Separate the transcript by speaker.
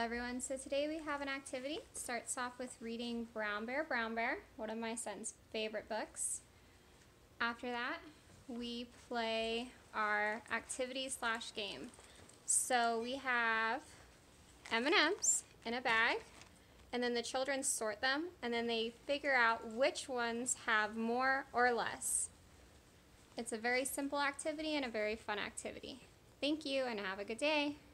Speaker 1: everyone. So today we have an activity. It starts off with reading Brown Bear, one of my son's favorite books. After that, we play our activity/game. So we have M&Ms in a bag, and then the children sort them, and then they figure out which ones have more or less. It's a very simple activity and a very fun activity. Thank you and have a good day.